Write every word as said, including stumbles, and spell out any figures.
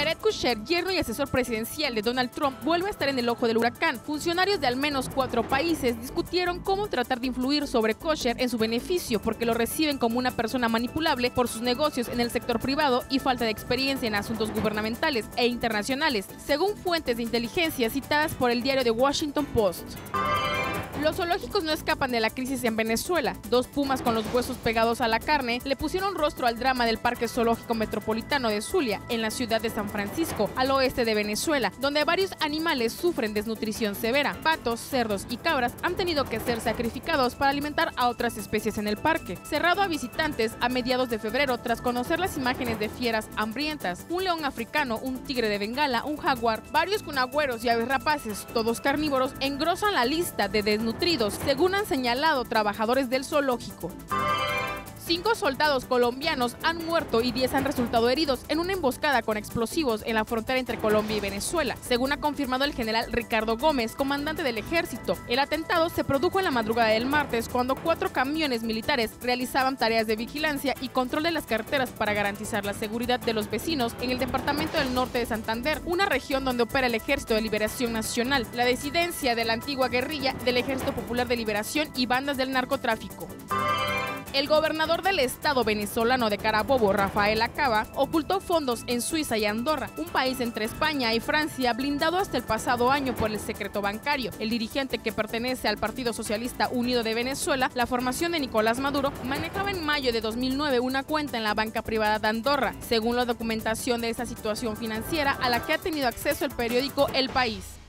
Jared Kushner, yerno y asesor presidencial de Donald Trump, vuelve a estar en el ojo del huracán. Funcionarios de al menos cuatro países discutieron cómo tratar de influir sobre Kushner en su beneficio, porque lo reciben como una persona manipulable por sus negocios en el sector privado y falta de experiencia en asuntos gubernamentales e internacionales, según fuentes de inteligencia citadas por el diario The Washington Post. Los zoológicos no escapan de la crisis en Venezuela. Dos pumas con los huesos pegados a la carne le pusieron rostro al drama del Parque Zoológico Metropolitano de Zulia, en la ciudad de San Francisco, al oeste de Venezuela, donde varios animales sufren desnutrición severa. Patos, cerdos y cabras han tenido que ser sacrificados para alimentar a otras especies en el parque. Cerrado a visitantes a mediados de febrero tras conocer las imágenes de fieras hambrientas, un león africano, un tigre de Bengala, un jaguar, varios cunagüeros y aves rapaces, todos carnívoros, engrosan la lista de desnutridos nutridos, según han señalado trabajadores del zoológico. Cinco soldados colombianos han muerto y diez han resultado heridos en una emboscada con explosivos en la frontera entre Colombia y Venezuela, según ha confirmado el general Ricardo Gómez, comandante del ejército. El atentado se produjo en la madrugada del martes, cuando cuatro camiones militares realizaban tareas de vigilancia y control de las carreteras para garantizar la seguridad de los vecinos en el departamento del norte de Santander, una región donde opera el Ejército de Liberación Nacional, la disidencia de la antigua guerrilla del Ejército Popular de Liberación y bandas del narcotráfico. El gobernador del estado venezolano de Carabobo, Rafael Acaba, ocultó fondos en Suiza y Andorra, un país entre España y Francia blindado hasta el pasado año por el secreto bancario. El dirigente, que pertenece al Partido Socialista Unido de Venezuela, la formación de Nicolás Maduro, manejaba en mayo de dos mil nueve una cuenta en la banca privada de Andorra, según la documentación de esa situación financiera a la que ha tenido acceso el periódico El País.